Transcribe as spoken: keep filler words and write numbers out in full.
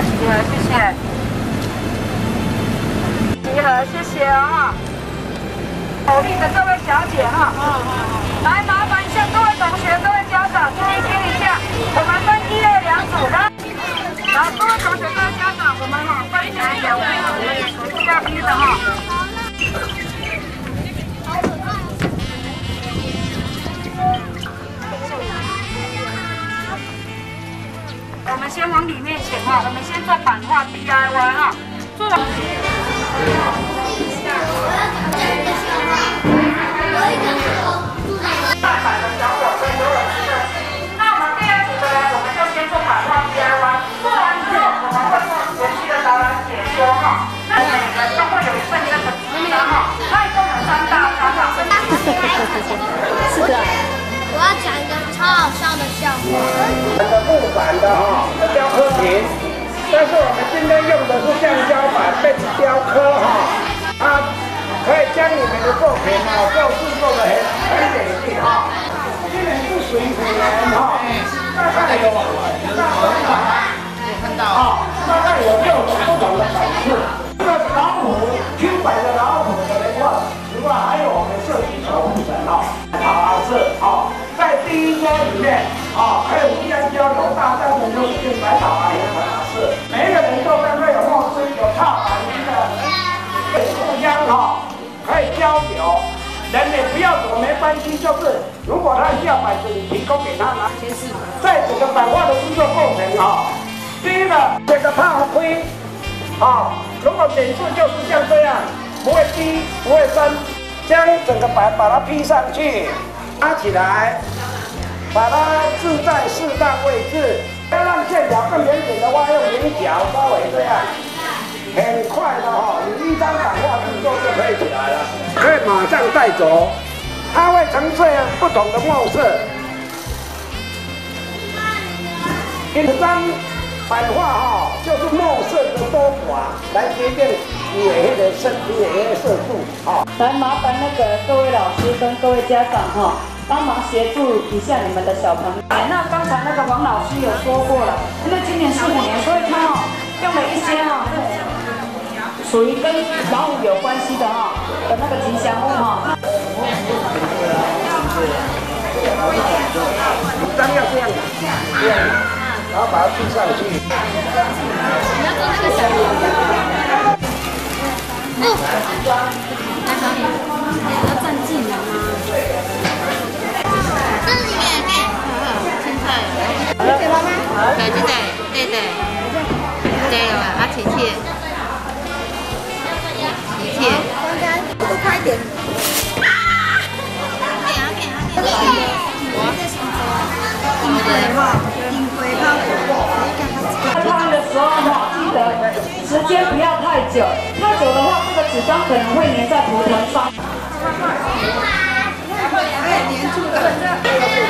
集合，谢谢。集合，谢谢啊。努力的各位小姐哈，来麻烦一下各位同学、各位家长，注意听一下，我们分一二两组的。来，各位同学、各位家长，我们哈分成两队，我们也属于要逼的哈。我们先往里面请哈，我们先做版画 D I Y 哈，做完。大版的小火车游泳池的，那我们第二组的呢，我们就先做版画 D I Y， 做完之后我们会做园区的导览解说哈。那每个人都会有一份这个纸张哈，那一共有三大张哈。 是的。我要讲一个超好笑的笑话。 的木板的哈的雕刻品，但是我们今天用的是橡胶板被雕刻哈，它可以将你们的作品啊，做制作的很很美丽哈。今年是水虎年哈，大概有大概看到啊，大概有六种不同的版式。这个老虎 Q 版的老虎的人画，此外还有我们设计守护神哈，塔是哈。在第一桌里面啊，可以互相交流，大家能够用白塔啊，也很合适。每一个人都跟会有墨水、有踏板的，可以互相哈，可以交流。人也不要走没关系，就是如果他需要板子，你提供给他拿。在整个版画的制作过程啊，第一个这个踏灰啊，如果点数就是像这样，不会低，不会深，将整个板把它披上去。拉起来，把它置在适当位置，要让线条更圆点的话，用菱角稍微这样，很快的哈、哦，你一张版画制作就可以起来了，可以马上带走，它会呈现不同的墨色。一张版画哈、哦，就是墨色的多寡来决定你的的色，你的色素啊。 来麻烦那个各位老师跟各位家长哈。帮忙协助一下你们的小朋友。那刚才那个王老师有说过了，因为今年是虎年，所以他哦用了一些哈、哦，属于跟老虎有关系的哈、哦、的那个吉祥物哈。 张要这样，这样，然后把它披上去。 你要做那个小鸟。哦，来小李，你要站近了吗？这里面面，青菜，对妈妈，对对对对，对了，啊，切切，切切，刚刚多快点，啊！给啊给啊给啊！我在想说，丁龟哈，丁龟哈， 拍照的时候哈，记得时间不要太久，太久的话，这个纸张可能会粘在图腾上。会粘住的。